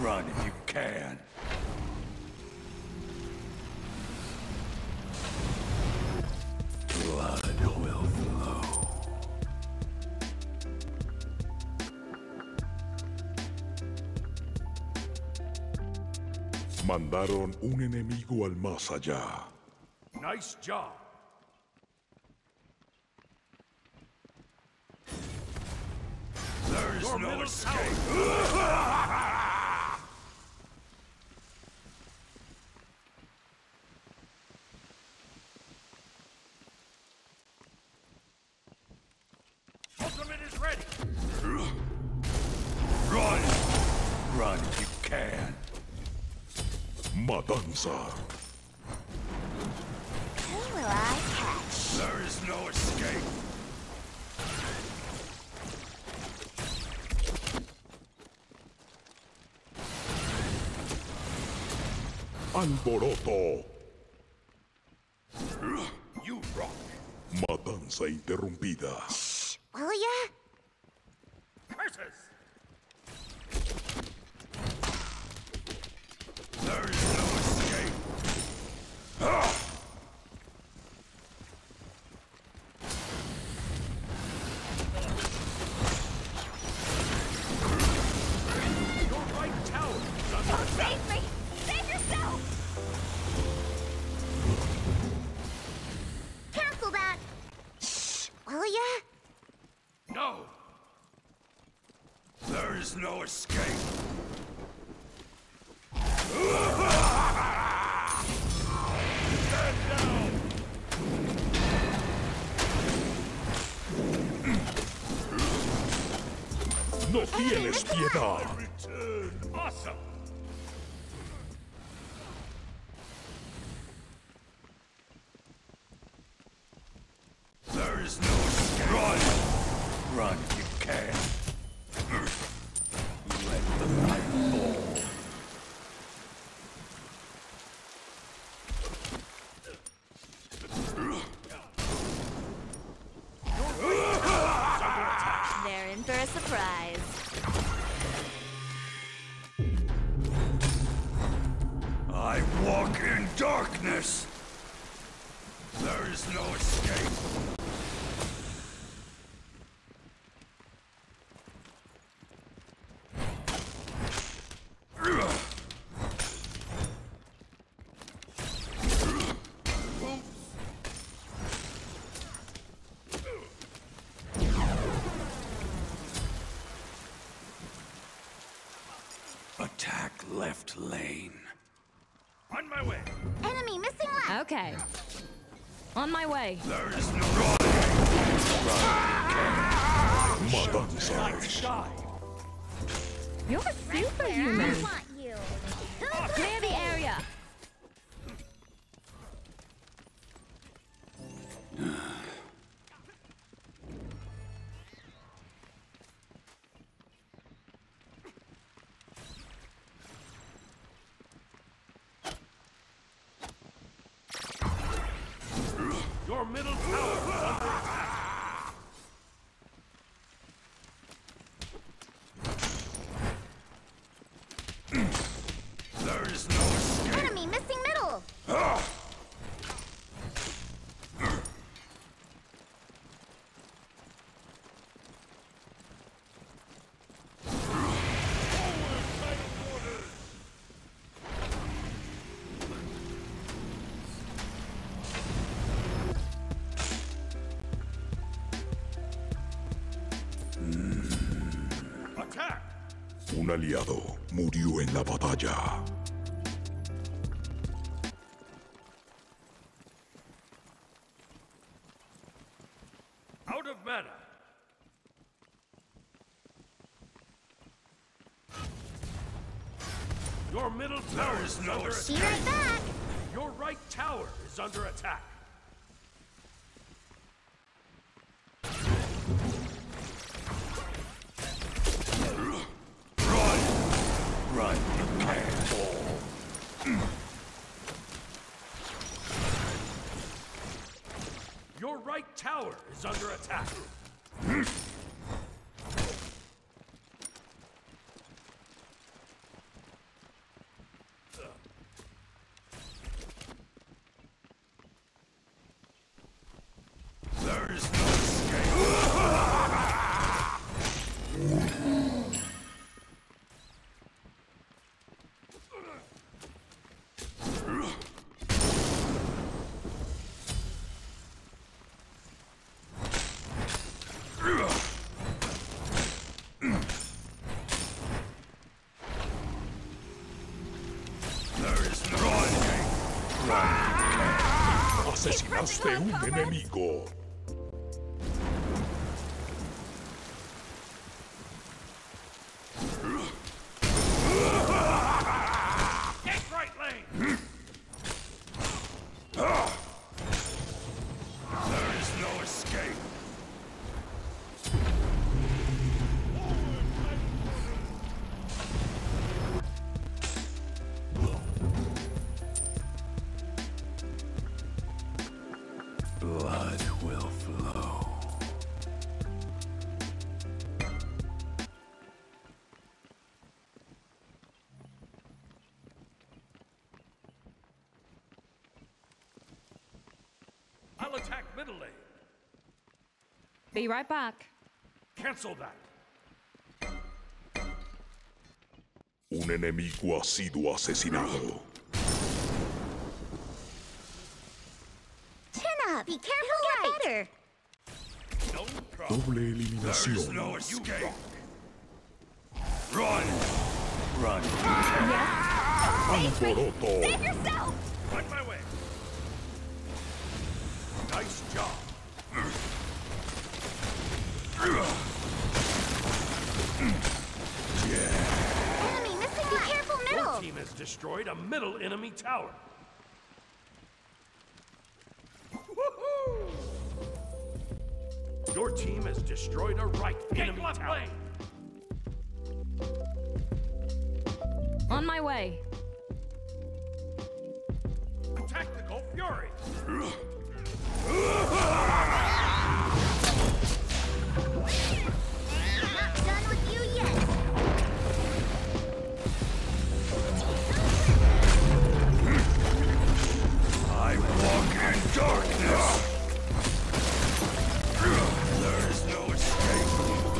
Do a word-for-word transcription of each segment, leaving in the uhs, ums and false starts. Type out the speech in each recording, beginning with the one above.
Run if you can. Blood will flow. Mandaron un enemigo al más allá. Nice job. There's Your no middle escape. Ultimate is ready. Run! Run if you can. Matanza. Who will I catch? There is no escape. Alboroto. You rock. Matanza interrumpida. Will ya? Curses. There is no escape. Ah! Your right tower is under Don't attack. save me! Save yourself! Cancel that! Shh! Will ya? No. There is no escape. Stand down. No tienes piedad. Return. Awesome. There is no escape. Run! Run if you can. Let the night fall. They're in for a surprise. I walk in darkness. There is no escape. Attack left lane. On my way. Enemy missing left! Okay. On my way. There is no run. Matanza. Nice dive. You're superhuman. I want you! Clear the area. Your middle tower is under attack. There is no escape. Enemy missing middle! Attack. Un aliado murió en la batalla. Out of mana. Your middle tower is no under escape. Be attack. right back! Your right tower is under attack. Run! Run, you can't fall. Your right tower is under attack. Mataste un enemigo. Take right lane. There is no escape. Blood will flow. I'll attack middle lane. Be right back. Cancel that. Un enemigo ha sido asesinado. Chin up. Be careful. Get better. No problem. Doble There is eliminación. no escape. Run! Run. Alboroto. Save yourself. On my way. Nice job. Enemy missing. Be careful, Your middle. team has destroyed a middle enemy tower. Woohoo! Your team has destroyed a right enemy tower. Lane. On my way. Tactical fury. Not done with you yet. I walk in darkness. There is no escape.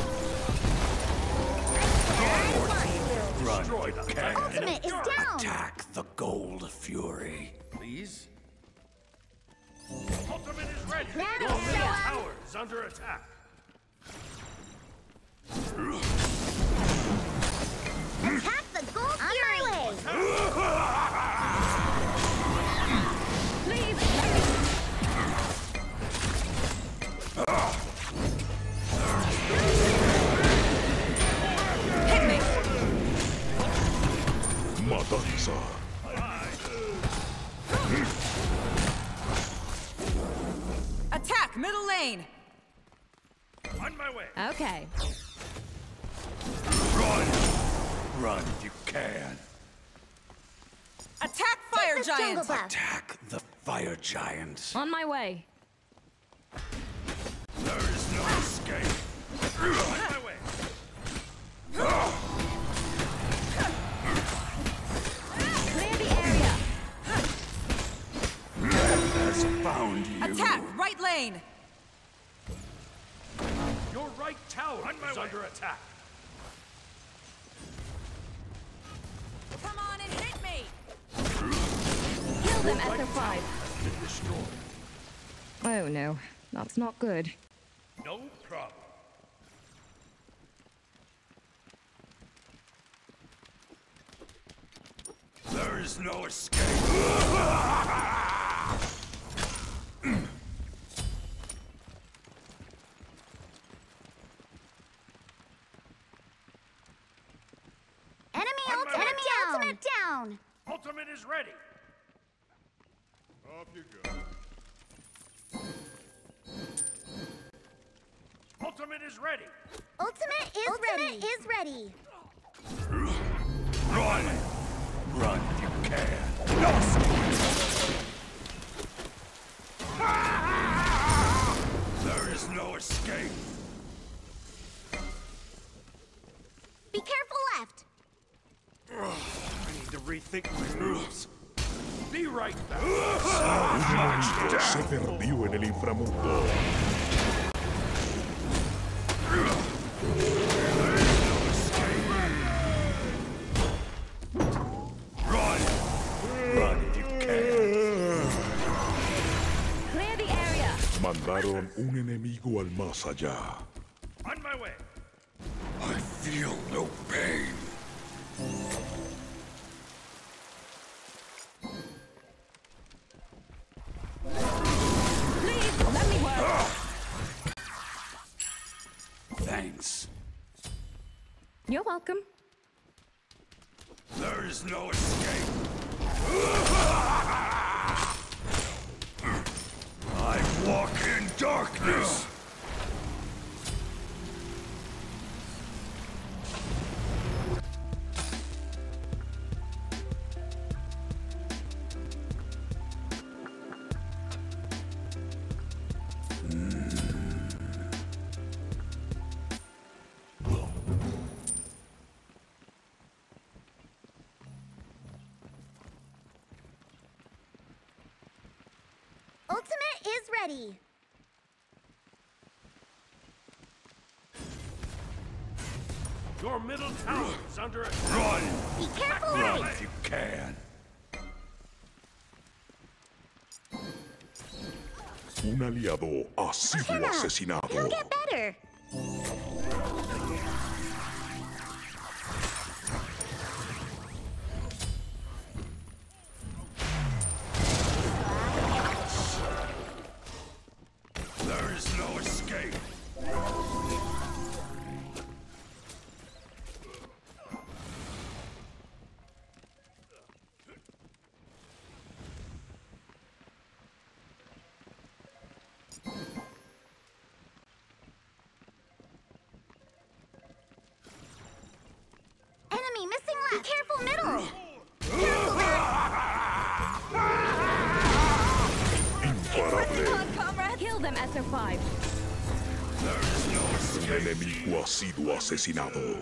Run, Destroyed you a can. Ultimate is down. Attack the gold fury. Please. Ultimate is ready. That Your is middle so- tower is under attack. Attack the gold fury. Please. Hit me. Matanza. Attack middle lane. On my way. Okay. Run! Run if you can. Attack fire This jungle giants. buff. Attack the fire giants. On my way. There is no escape. On my way. Clear the area. Has found you. Attack right lane. Your right tower is under attack. Come on and hit me. Kill them, S O five. Been destroyed. Oh no, that's not good. No problem. There is no escape. Enemy On my ultimate way. down. Ultimate down. Ultimate is ready. Off you go. Ultimate is ready. Ultimate is ready. Is ready. Run! Run if you can. No escape. There is no escape. Be careful left. I need to rethink my moves. Be right back. Un enemigo se perdió en el inframundo. Run! Run if you can. Clear the area. Mandaron un enemigo al más allá. On my way. I feel no pain. ends. You're welcome. There is no escape. I walk in darkness. Ultimate is ready. Your middle tower is under attack. Run! Be careful, Run right. if you can. Un aliado ha sido Hannah, It'll asesinado. get better. There is no escape. Enemy missing left. Be careful, middle. Imparable. Kill them, S O five. There is no Un escape. enemigo ha sido asesinado.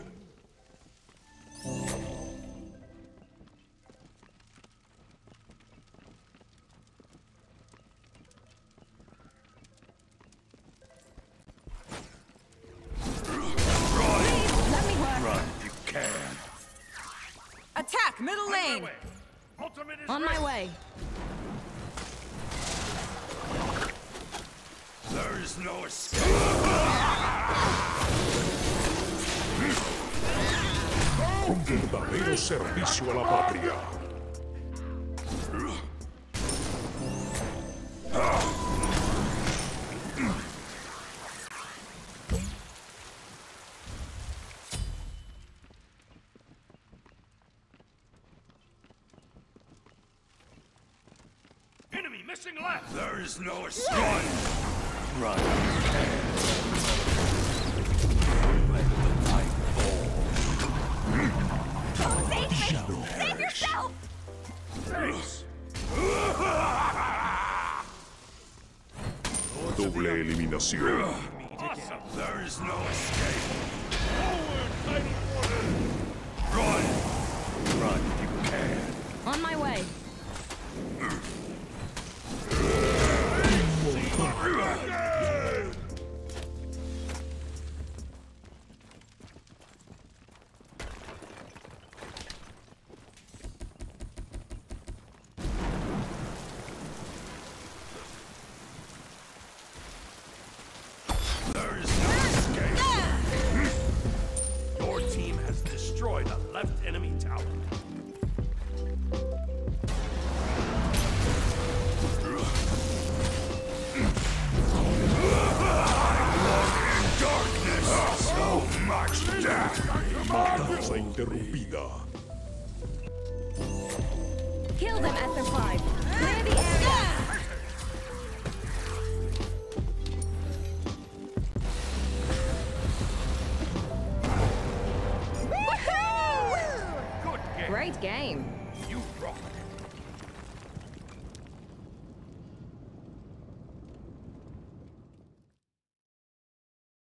Let me work. Run if you can. Attack middle lane. Away. Ultimate is On ready. my way. There is no escape. Un verdadero servicio a la patria. Enemy missing left. There is no escape. Run! Run if you can. Let the night fall. Save me! Save yourself! Thanks. Doble eliminación. Awesome. There is no escape. Forward, mighty warrior. Run! Run if you can. On my way. There is no escape. Your team has destroyed a left enemy tower. Darkness! So much death! Matanza interrumpida. Kill them, S O five. Clear the area. Woohoo! Good game. Great game.